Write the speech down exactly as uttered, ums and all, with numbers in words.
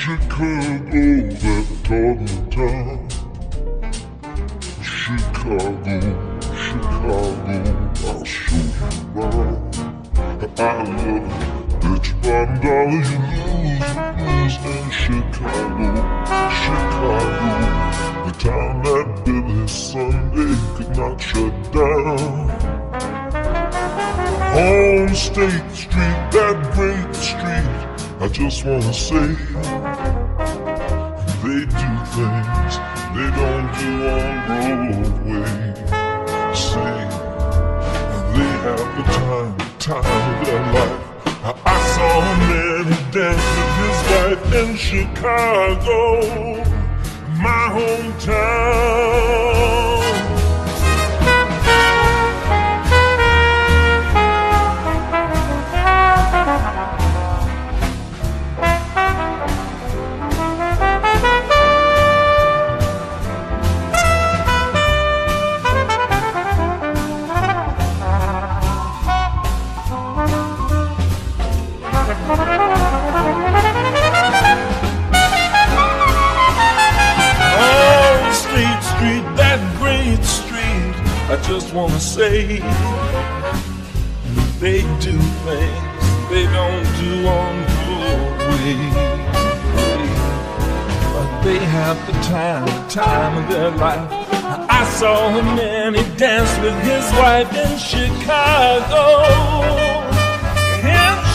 Chicago, that Toddlin Town. Chicago, Chicago, I'll show you around. I love that you bottom dollar you lose, lose in Chicago, Chicago, the town that Billy Sunday could not shut down. On State Street, that great street, I just wanna say they do things they don't do on Broadway. Say they have the time, time of their life. I, I saw a man who danced with his wife in Chicago, my hometown. I just wanna say they do things they don't do on Broadway. But they have the time, the time of their life. I saw a man, he danced with his wife in Chicago, in